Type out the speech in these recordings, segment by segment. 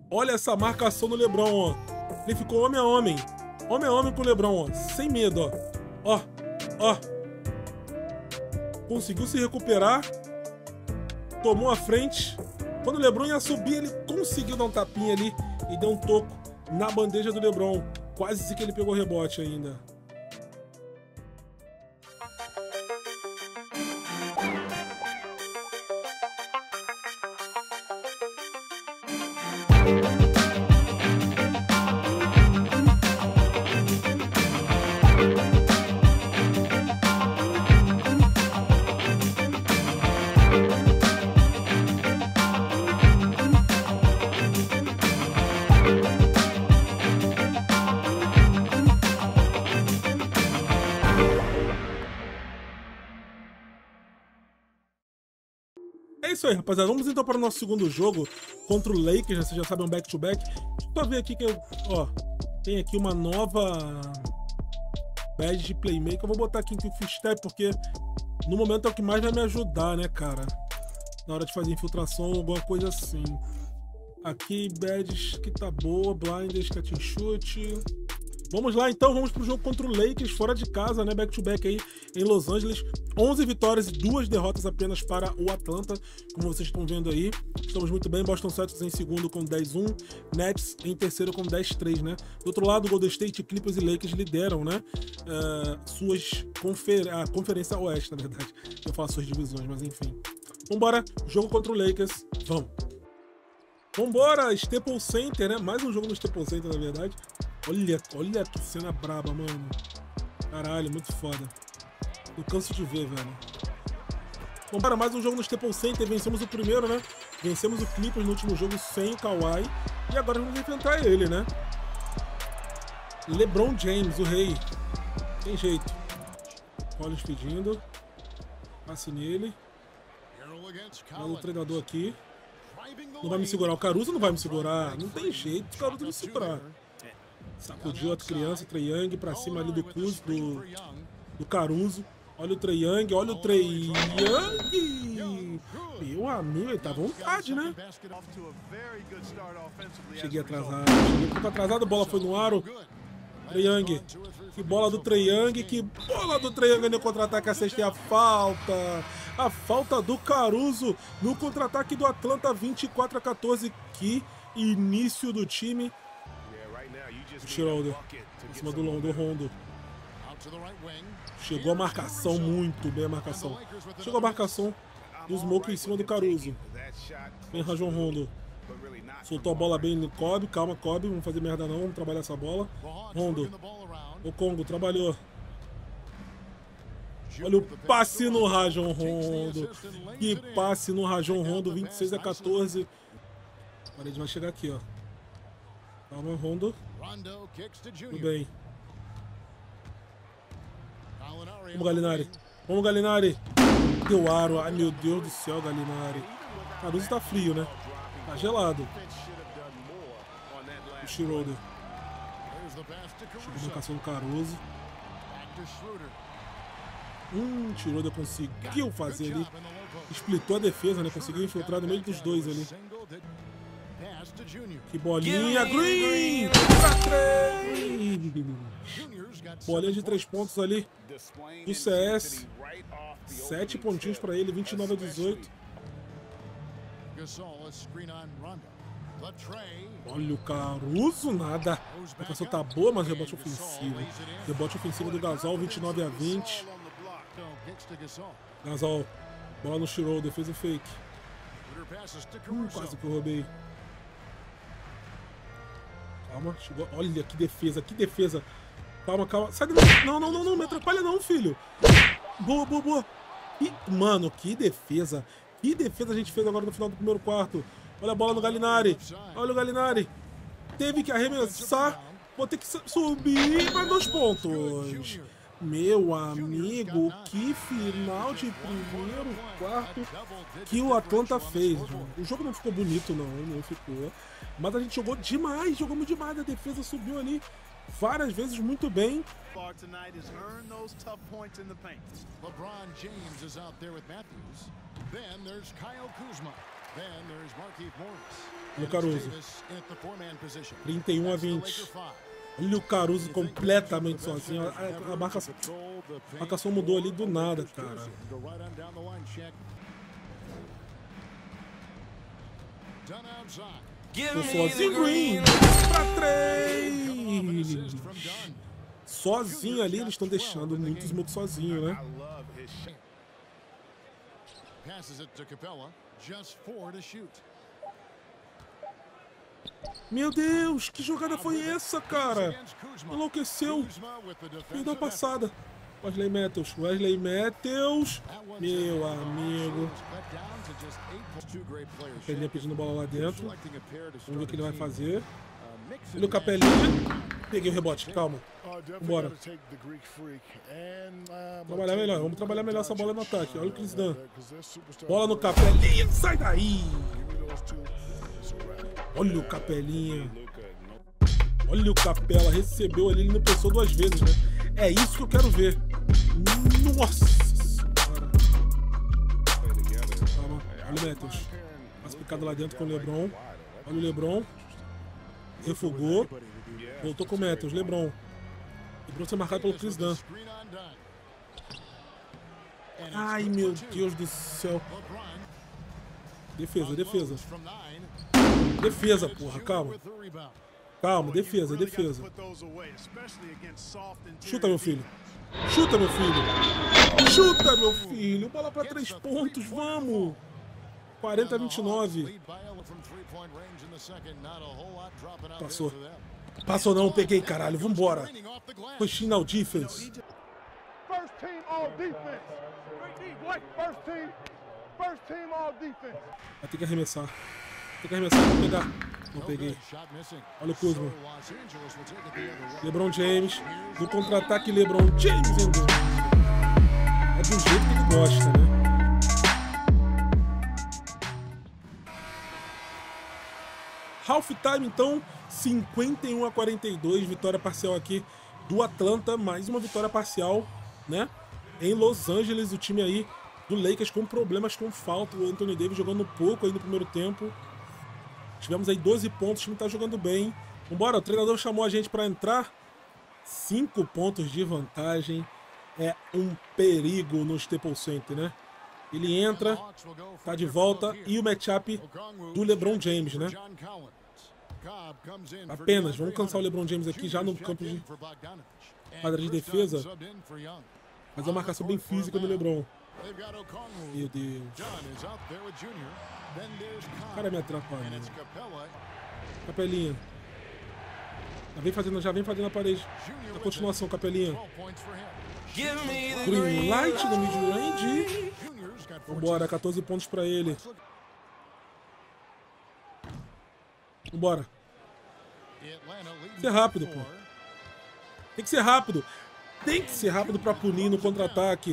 Olha essa marcação no LeBron, ó. Ele ficou homem a homem. Homem a homem com o LeBron, ó. Sem medo, ó. Ó, ó. Conseguiu se recuperar. Tomou a frente. Quando o LeBron ia subir, ele conseguiu dar um tapinha ali e deu um toco na bandeja do LeBron. Quase que ele pegou rebote ainda. É isso aí, rapaziada. Vamos então para o nosso segundo jogo contra o Lakers, né? Vocês já sabem, um back-to-back. Deixa eu ver aqui que eu... Ó, tem aqui uma nova badge de playmaker. Eu vou botar aqui em Quick Step, porque no momento é o que mais vai me ajudar, né, cara? Na hora de fazer infiltração, alguma coisa assim. Aqui, badges que tá boa. Blinders, catch and shoot. Vamos lá, então, vamos pro jogo contra o Lakers, fora de casa, né, back-to-back aí em Los Angeles. 11 vitórias e 2 derrotas apenas para o Atlanta, como vocês estão vendo aí. Estamos muito bem, Boston Celtics em segundo com 10-1, Nets em terceiro com 10-3, né. Do outro lado, Golden State, Clippers e Lakers lideram, né, a Conferência Oeste, na verdade. Eu falo suas divisões, mas enfim. Vambora, jogo contra o Lakers, vamos. Vambora, Staples Center, né, mais um jogo no Staples Center, na verdade. Olha que cena braba, mano. Caralho, muito foda. Eu canso de ver, velho. Bom, para mais um jogo no Staples Center. Vencemos o primeiro, né? Vencemos o Clippers no último jogo sem o Kawhi. E agora vamos enfrentar ele, né? LeBron James, o rei. Tem jeito. Collins pedindo. Passe nele. Olha o treinador aqui. Não vai me segurar. O Caruso não vai me segurar. Não tem jeito o Caruso me segurar. Sacudiu a criança, Trae Young pra cima ali do Kuz, do Caruso. Olha o Trae Young, olha o Trae Young! Meu amigo, ele tá à vontade, né? Cheguei atrasado, cheguei um pouco atrasado, a bola foi no aro. Trae Young, que bola do Trae Young, que bola do Trae Young no contra-ataque, a sexta é a falta. A falta do Caruso no contra-ataque do Atlanta, 24-14. Que início do time. Schroeder, em cima do Rondo. Chegou a marcação, muito bem a marcação. Chegou a marcação do Smoke em cima do Caruso. Vem Rajon Rondo. Soltou a bola bem no Kobe. Calma, Kobe, vamos fazer merda não, vamos trabalhar essa bola. Rondo. O Congo trabalhou. Olha o passe no Rajon Rondo. Que passe no Rajon Rondo, 26-14. A parede vai chegar aqui, ó. Calma, Rondo. Tudo bem. Vamos, Gallinari. Vamos, Gallinari. Deu aro. Ai, meu Deus do céu, Gallinari. Caruso tá frio, né? Tá gelado. O Schroeder. Chegou a marcação do Caruso. Schroeder conseguiu fazer ali. Splitou a defesa, né? Conseguiu infiltrar no meio dos dois ali. Que bolinha, Green! Pra 3! Bolinha de 3 pontos ali do CS. 7 pontinhos pra ele, 29-18. Olha o Caruso, nada. A marcação tá boa, mas rebote ofensivo. Rebote ofensivo do Gasol, 29-20. Gasol, bola no Schroeder, fez o fake. Quase que eu roubei. Calma, chegou. Olha que defesa, que defesa. Calma, calma. Sai daí. Não, não, não, não me atrapalha não, filho. Boa, boa, boa. E, mano, que defesa. Que defesa a gente fez agora no final do primeiro quarto. Olha a bola no Gallinari. Olha o Gallinari. Teve que arremessar. Vou ter que subir para 2 pontos. Meu amigo, que final de primeiro quarto que o Atlanta fez. O jogo não ficou bonito, não ficou. Mas a gente jogou demais, jogamos demais. A defesa subiu ali várias vezes muito bem. LeBron James is out there with Matthews. Then there's Kyle Kuzma. Olha o Caruso. 31-20. Olha o Caruso completamente sozinho. A marcação mudou ali do nada, cara. Tô sozinho, Green. Pra 3. Sozinho ali, eles estão deixando muito Smoke sozinho, né? Meu Deus, que jogada foi essa, cara? Enlouqueceu. Perdeu a passada. Wesley Matthews. Meu amigo. Capelinha pedindo bola lá dentro. Vamos ver o que ele vai fazer. Olha o Capelinha. Peguei o rebote, calma. Vambora. Trabalhar melhor, vamos trabalhar melhor essa bola no ataque. Olha o Chris Dunn. Bola no Capelinha, sai daí! Olha o Capelinha. Olha o Capela, recebeu ali, ele não pensou 2 vezes, né? É isso que eu quero ver. Nossa senhora. Calma, olha o Matthews. Mais picado lá dentro com o LeBron. Olha o LeBron. Refugou. Voltou com o Matthews, LeBron. LeBron ser marcado pelo Chris Dunn. Ai, meu Deus do céu. Defesa. Defesa, porra, calma. Calma, defesa. Chuta, meu filho. Chuta, meu filho. Bola pra 3 pontos, vamos. 40-29. Passou não, peguei, caralho. Vambora. Pushing out defense. Vai ter que arremessar. Pra pegar. Não peguei. Olha o Kuzma. LeBron James. No contra-ataque, LeBron James. É do jeito que ele gosta, né? Halftime, então, 51-42, vitória parcial aqui do Atlanta, mais uma vitória parcial, né? Em Los Angeles, o time aí do Lakers com problemas com falta, o Anthony Davis jogando pouco aí no primeiro tempo. Tivemos aí 12 pontos, o time tá jogando bem. Vambora, o treinador chamou a gente para entrar. 5 pontos de vantagem, é um perigo no Staples Center, né? Ele entra, tá de volta, e o matchup do LeBron James, né? Apenas, vamos cansar o LeBron James aqui já no campo de quadra de defesa. Mas uma marcação bem física do LeBron. Meu Deus. O cara me atrapalha. Capelinha. Já vem fazendo a parede. Na continuação, Capelinha. Green Light no mid-range. Vambora, 14 pontos pra ele. Vambora. Ser rápido, pô. Tem que ser rápido. Tem que ser rápido pra punir no contra-ataque.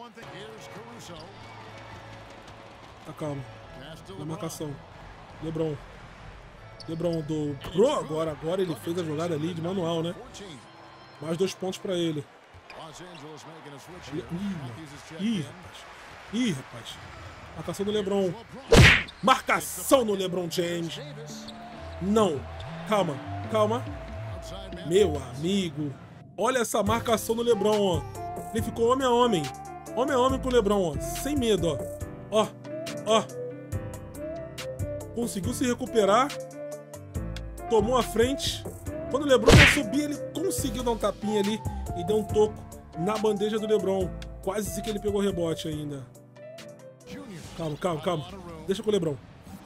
Tá calmo. Na marcação. LeBron dobrou agora. Agora ele fez a jogada ali de manual, né? Mais 2 pontos pra ele. Ih, rapaz. Marcação do LeBron. Marcação no LeBron James. Não. Calma. Meu amigo. Olha essa marcação no LeBron, ó. Ele ficou homem a homem. Homem a homem com o LeBron, ó. Sem medo, ó. Ó. Conseguiu se recuperar. Tomou a frente. Quando o LeBron ia subir, ele conseguiu dar um tapinha ali e deu um toco na bandeja do LeBron. Quase que ele pegou o rebote ainda. Calma. Deixa com o LeBron.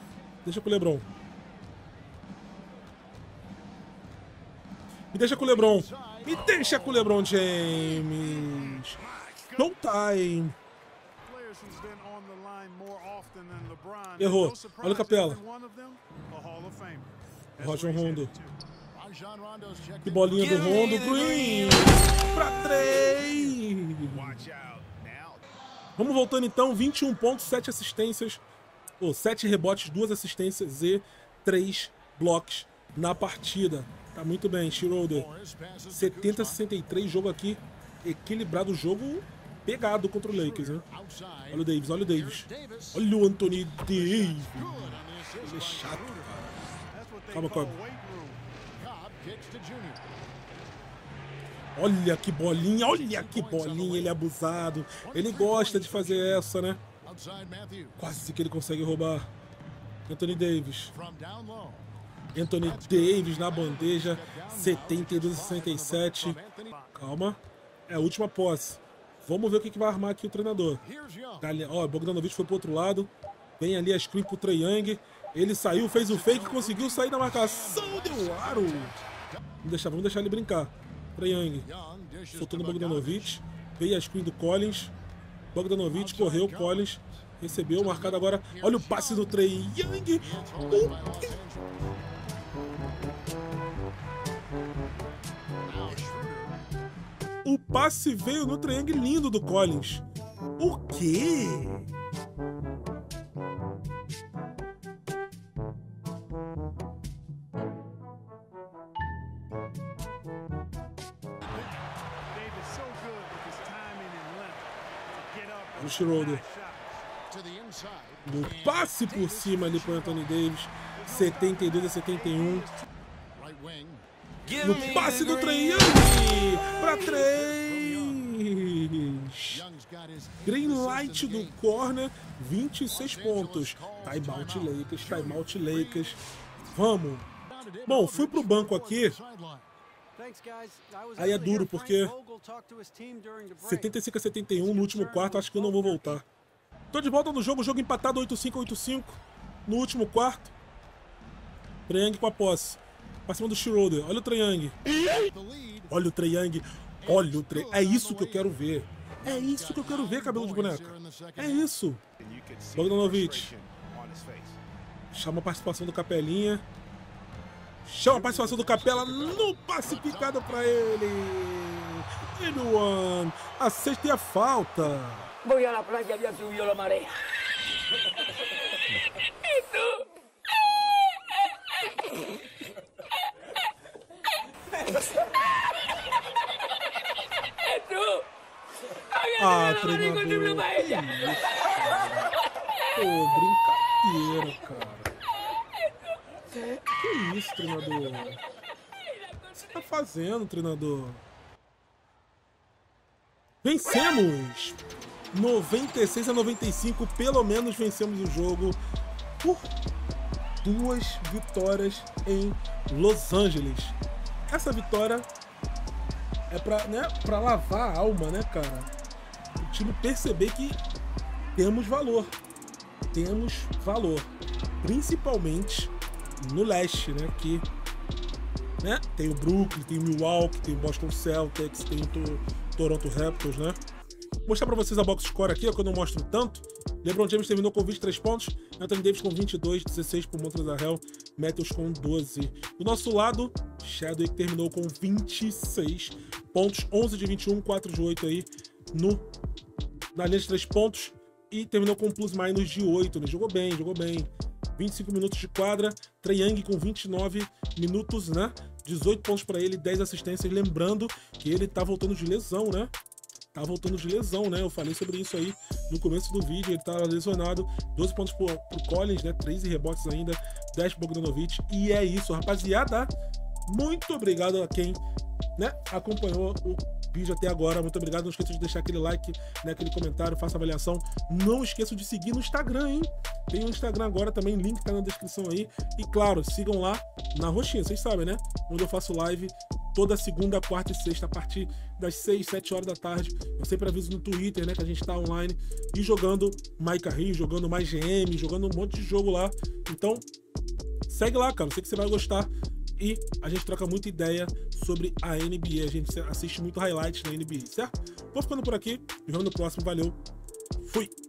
Me deixa com o LeBron James. No time. Errou. Olha o Capela. Rajon Rondo. Que bolinha do Rondo. Green. Pra 3. Vamos voltando então. 21 pontos, 7 assistências. 7 rebotes, 2 assistências e 3 blocos na partida. Tá muito bem, Schroeder. 70-63, jogo aqui equilibrado, jogo pegado contra o Lakers, né? Olha o Davis, olha o Davis. Olha o Anthony Davis. Ele é chato, cara. Calma, Cobb. Olha que bolinha, ele é abusado. Ele gosta de fazer essa, né? Quase que ele consegue roubar. Anthony Davis. Anthony Davis na bandeja, 72-67. Calma. É a última posse. Vamos ver o que vai armar aqui o treinador. Ó, Bogdanovic foi pro outro lado. Vem ali a screen pro Trae Young. Ele saiu, fez o fake, conseguiu sair da marcação. Deu aro. Vamos deixar ele brincar. Trae Young soltou no Bogdanovic. Veio a screen do Collins. Bogdanovic correu, Collins recebeu, marcado agora. Olha o passe do Trae Young. O passe veio no Trae Young lindo do Collins. O quê? O Schroeder. No passe por cima ali para Anthony Davis. 72-71. No passe do Trae Young para 3. Green light do corner. 26 pontos. Timeout Lakers. Vamos. Bom, fui pro banco aqui. Aí é duro, porque 75-71 no último quarto, acho que eu não vou voltar. Tô de volta no jogo, jogo empatado 8-5 no último quarto. Trae Young com a posse. Pra cima do Schroeder. Olha o Trae Young. Olha o Trae Young. É isso que eu quero ver. É isso que eu quero ver, cabelo de boneca. É isso. Bogdanovic. Chama a participação do Capelinha. Chama a participação do Capela no passe picado pra ele. E no one. A sexta e a falta. Voy a la playa, había subido la marea. ¿Y tú? Treinador. Pô, brincadeira, cara. Que isso, treinador? O que você tá fazendo, treinador? Vencemos! 96-95, pelo menos vencemos o jogo por 2 vitórias em Los Angeles. Essa vitória é pra lavar a alma, né, cara? O time perceber que temos valor. Temos valor. Principalmente no leste, né? Que tem o Brooklyn, tem o Milwaukee, tem o Boston Celtics, tem o Toronto Raptors, né? Vou mostrar pra vocês a box score aqui, ó, que eu não mostro tanto. LeBron James terminou com 23 pontos, Anthony Davis com 22, 16 por Montrezl, Matthews com 12. Do nosso lado, Chadwick terminou com 26 pontos, 11 de 21, 4 de 8 aí na linha de 3 pontos e terminou com plus-minus de 8, né? Jogou bem. 25 minutos de quadra, Trae Young com 29 minutos, né? 18 pontos para ele, 10 assistências. Lembrando que ele tá voltando de lesão, né? Eu falei sobre isso aí no começo do vídeo. Ele tá lesionado. 12 pontos pro Collins, né? 13 rebotes ainda, 10 pro Bogdanovic. E é isso, rapaziada. Muito obrigado a quem, né, acompanhou o vídeo até agora. Muito obrigado. Não esqueça de deixar aquele like, né, aquele comentário, faça avaliação. Não esqueça de seguir no Instagram, hein? Tem um Instagram agora também, link tá na descrição aí. E claro, sigam lá na roxinha, vocês sabem, né? Onde eu faço live toda segunda, quarta e sexta, a partir das 6, 7 horas da tarde. Eu sempre aviso no Twitter, né, que a gente tá online e jogando Micah Rio, jogando mais GM, jogando um monte de jogo lá. Então, segue lá, cara. Eu sei que você vai gostar. E a gente troca muita ideia sobre a NBA. A gente assiste muito highlights na NBA, certo? Vou ficando por aqui. Nos vemos no próximo. Valeu. Fui!